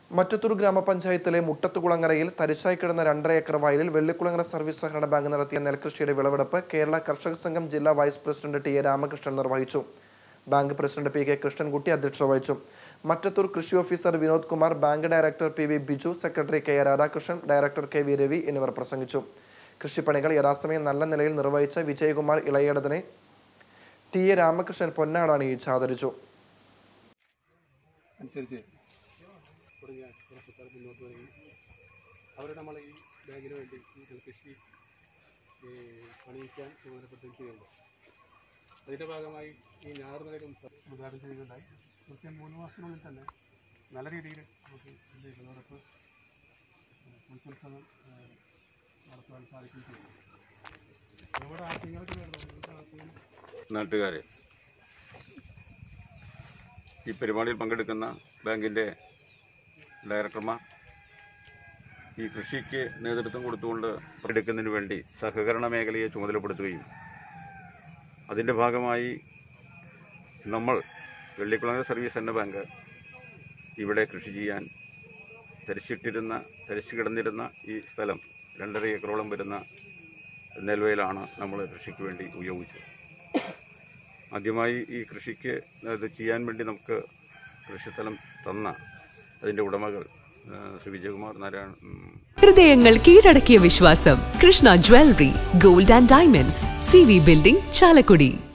മറ്റത്തൂർ ഗ്രാമപഞ്ചായത്തിലെ മുട്ടത്തുകുളങ്ങരയിൽ തരിശായി കിടന്ന 2.5 ഏക്കർ വയലിൽ വെള്ളിക്കുളങ്ങര സർവീസ് സഹകരണ ബാങ്ക് നടത്തിയ നെൽകൃഷിയുടെ വിളവെടുപ്പ് കേരള കർഷക സംഘം ജില്ലാ വൈസ് പ്രസിഡന്റ് ടി.എ. രാമകൃഷ്ണൻ നിർവഹിച്ചു. Bank president P K. കൃഷ്ണൻകുട്ടി അധ്യക്ഷത വഹിച്ചു. മറ്റത്തൂർ കൃഷി officer Vinod Kumar, bank director PV. Biju, secretary K. Radhakrishnan, director KV. Ravi എന്നിവർ പ്രസംഗിച്ചു. കൃഷിപ്പണികൾ യഥാസമയം നല്ല നിലയിൽ നിർവഹിച്ച വിജയകുമാർ ഇളയടതിനെ ടി.എ. രാമകൃഷ്ണൻ പൊന്നാട അണിയിച്ച് ആദരിച്ചു. അവരെ നമ്മൾ ഈ ബാങ്കിന് വേണ്ടി കൃഷി പണിയിക്കാൻ ചുമതലപ്പെടുത്തുകയുണ്ട്. അതിൻ്റെ ഭാഗമായി ഈ ഞാറുനിലയും ഉദ്ഘാടനം ചെയ്യുകയുണ്ടായി. കൃത്യം 3 മാസത്തിനുള്ളിൽ തന്നെ നല്ല രീതിയിൽ നമുക്ക് ഇതിൻ്റെ വിളവെടുപ്പ് ഉത്സവം നടത്തുവാൻ സാധിക്കുകയും ചെയ്യും. നമ്മുടെ ആശയങ്ങൾക്ക് നാട്ടുകാരെ, ഈ പരിപാടിയിൽ പങ്കെടുക്കുന്ന ബാങ്കിൻ്റെ ഡയറക്ടർമാർ ഈ കൃഷിക്ക് നേതൃത്വം കൊടുത്തുകൊണ്ട് പങ്കെടുക്കുന്നതിന് വേണ്ടി സഹകരണ മേഖലയെ ചുമതലപ്പെടുത്തുകയും അതിൻ്റെ ഭാഗമായി നമ്മൾ വെള്ളിക്കുളങ്ങര സർവീസ് സഹകരണ ബാങ്ക് ഇവിടെ കൃഷി ചെയ്യാൻ തരിച്ചു കിടന്നിരുന്ന ഈ സ്ഥലം 2.5 ഏക്കറോളം വരുന്ന നെൽവയലാണ് നമ്മൾ കൃഷിക്ക് വേണ്ടി ഉപയോഗിച്ചത്. ആദ്യമായി ഈ കൃഷിക്ക് ഇത് ചെയ്യാൻ വേണ്ടി നമുക്ക് കൃഷിസ്ഥലം തന്ന അതിൻ്റെ ഉടമകൾ ശ്രീ വിജയകുമാർ നാരായണൻ. ഹൃദയങ്ങൾ കീഴടക്കിയ വിശ്വാസം. Krishna jewellery, gold and diamonds, CV building, Chalakudy.